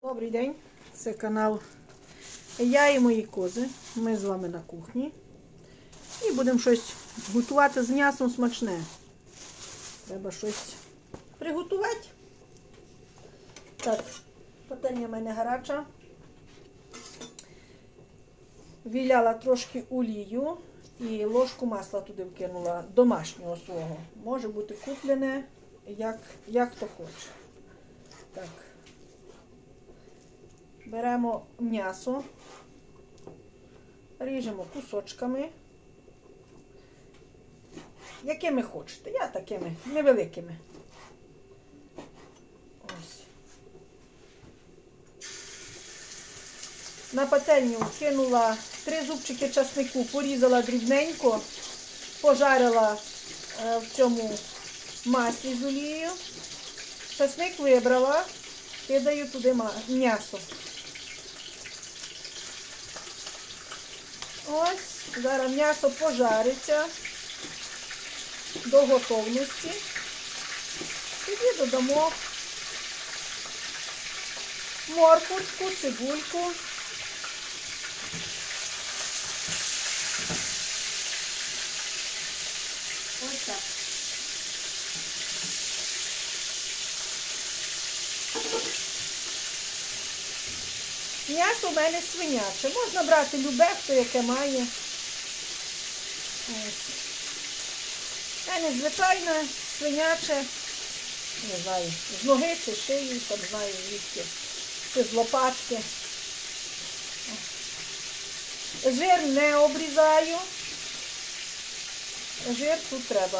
Добрий день, це канал Я і мої кози. Ми з вами на кухні. І будемо щось готувати з м'ясом смачне. Треба щось приготувати. Так, пательня в мене гаряча. Віляла трошки олію і ложку масла туди вкинула, домашнього свого. Може бути куплене, як хто хоче. Так. Беремо м'ясо, ріжемо кусочками, якими хочете. Я такими невеликими. Ось. На пательню кинула 3 зубчики часнику, порізала дрібненько, пожарила в цьому маслі з олією. Часник вибрала, кидаю туди м'ясо. Ось, зараз м'ясо пожариться до готовності. Тоді додамо морквочку, цибульку. Ось так. М'ясо в мене свиняче. Можна брати любе, хто яке має. Ось. В мене звичайне свиняче, не знаю, з ноги чи шиї, там знаю звідки, чи з лопатки. Жир не обрізаю. Жир тут треба.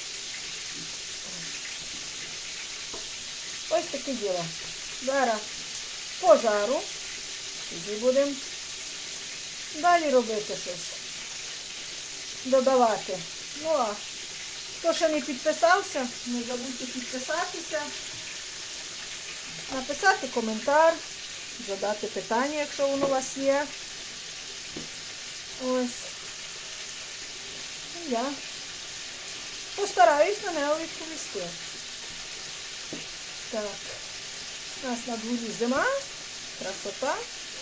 Ось таке діло. Зараз пожару. Тоді будемо далі робити щось. Додавати. Ну а хто ще не підписався, не забудьте підписатися, написати коментар, задати питання, якщо воно у вас є. Ось. Я постараюсь на нього відповісти. Так. У нас на дворі зима. Красота.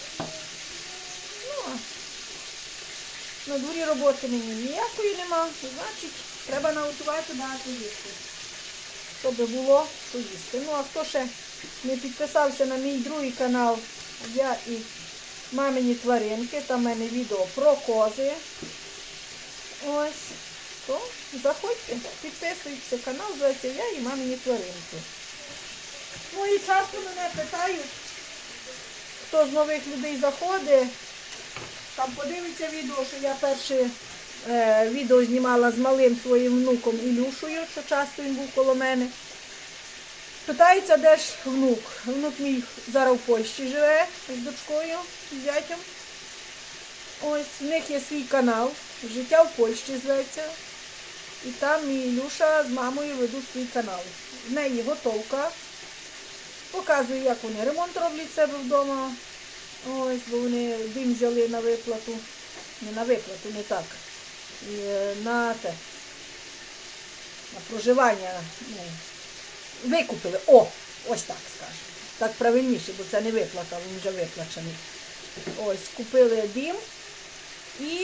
Ну, на дворі роботи ніякої нема, значить, треба наготувати багато їсти. Щоб було що їсти. Ну, а хто ще не підписався на мій другий канал, Я і мамині тваринки, там в мене відео про кози. Ось, то заходьте, підписуйтесь, канал називається Я і мамині тваринки. Ну і часто мене питають, хто з нових людей заходить, там подивиться відео, що я перше відео знімала з малим своїм внуком Ілюшею, що часто він був коло мене. Питається, де ж внук. Внук мій зараз в Польщі живе з дочкою, з зятем. Ось, в них є свій канал, «Життя в Польщі» зветься. І там мій Ілюша з мамою ведуть свій канал. В неї готовка. Показую, як вони ремонт роблять себе вдома. Ось, бо вони дим взяли на виплату. Не на виплату, не так. На проживання. Ну, викупили. Ось так скажемо. Так правильніше, бо це не виплата, він вже виплачений. Ось, купили дим. І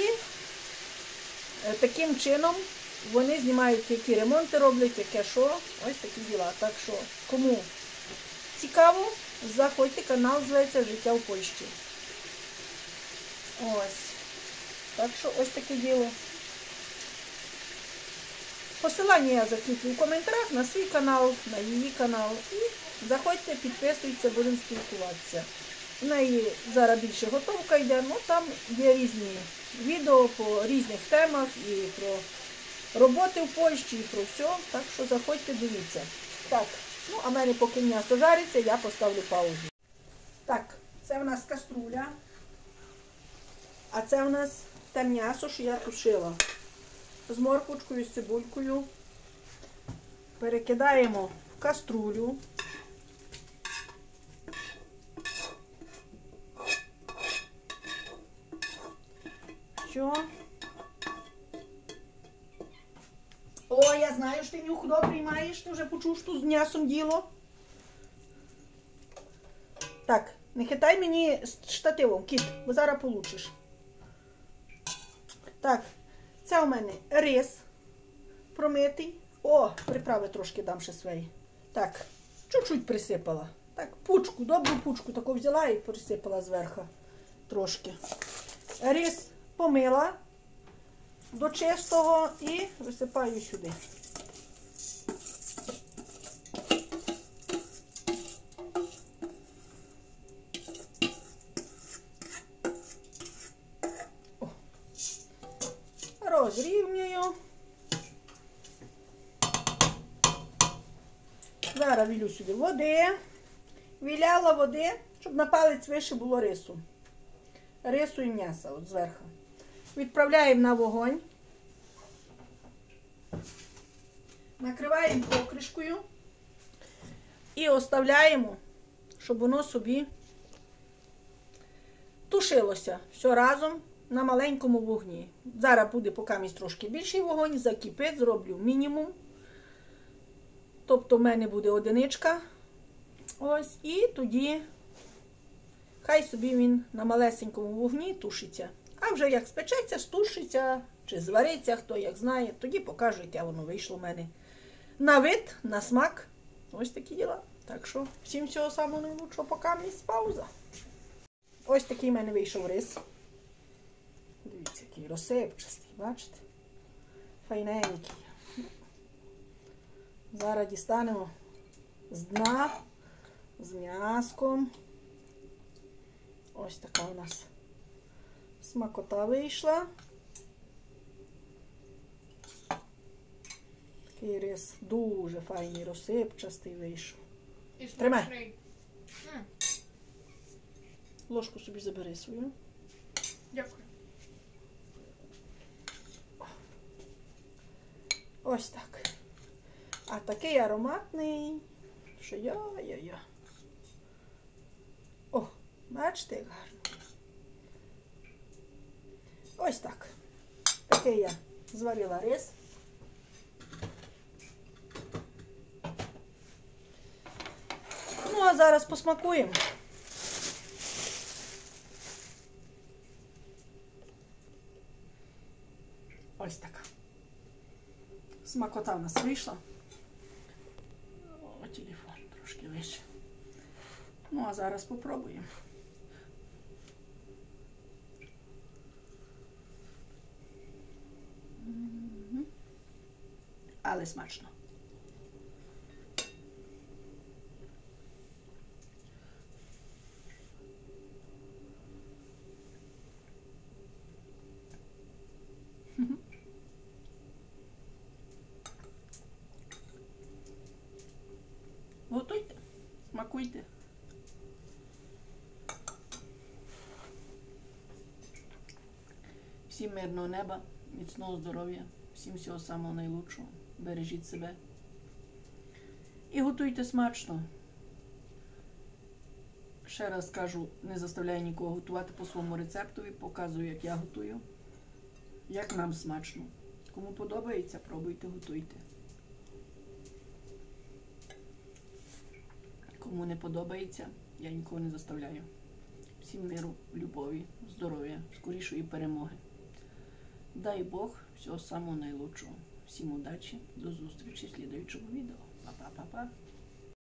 таким чином вони знімають, які ремонти роблять, яке що. Ось такі діла. Так що, кому цікаво, заходьте, канал зветься «Життя в Польщі». Ось. Так що ось таке діло. Посилання я закріплю в коментарях на свій канал, на її канал. І заходьте, підписуйтесь, будемо спілкуватися. В неї зараз більше готовка йде, ну там є різні відео по різних темах і про роботи в Польщі, і про все. Так що заходьте, дивіться. Так. Ну, а в мене поки м'ясо жариться, я поставлю паузу. Так, це в нас каструля. А це в нас те м'ясо, що я тушила. З морквочкою, з цибулькою. Перекидаємо в каструлю. Все. О, я знаю, що ти нюх добрий маєш, ти вже почув, що з м'ясом діло. Так, Не хитай мені штативом, кіт, бо зараз получиш. Так, це у мене рис промитий. О, приправи трошки дам ще свої. Так, чуть-чуть присипала. Так, пучку, добру пучку таку взяла і присипала зверху трошки. Рис помила до чистого і висипаю сюди. Розрівнюю. Зараз вілю сюди води. Віляла води, щоб на палець вище було рису. Рису і м'яса от зверху. Відправляємо на вогонь. Накриваємо покришкою і оставляємо, щоб воно собі тушилося все разом на маленькому вогні. Зараз буде поки трошки більший вогонь, закипить, зроблю мінімум. Тобто в мене буде одиничка. Ось, і тоді хай собі він на малесенькому вогні тушиться. А вже як спечеться, стушиться, чи звариться, хто як знає, тоді покажу, яке воно вийшло в мене. На вид, на смак. Ось такі діла. Так що, всім всього самого найкращого, поки пауза. Ось такий в мене вийшов рис. Дивіться, який розсипчастий, бачите? Файненький. Зараз дістанемо з дна, з м'яском. Ось така у нас смакота вийшла. Такий рис дуже файний, розсипчастий вийшов. Тримай. Ложку собі забери свою. Дякую. Ось так. А такий ароматний, що я. О, бачите, як гарно. Ось так. Такий я зварила рис. Ну, а зараз посмакуємо. Ось така. Смакота в нас вийшла. О, телефон трошки вище. Ну, а зараз попробуємо. Але смачно. Готуйте, смакуйте. Всім мирного неба, міцного здоров'я, всім всього самого найкращого. Бережіть себе. І готуйте смачно. Ще раз кажу, не заставляю нікого готувати по своєму рецептові, показую, як я готую. Як нам смачно. Кому подобається, пробуйте, готуйте. Кому не подобається, я нікого не заставляю. Всім миру, любові, здоров'я, скорішої перемоги. Дай Бог всього самого найкращого. Всім удачі, до зустрічі в слідуючому відео. Па-па-па-па.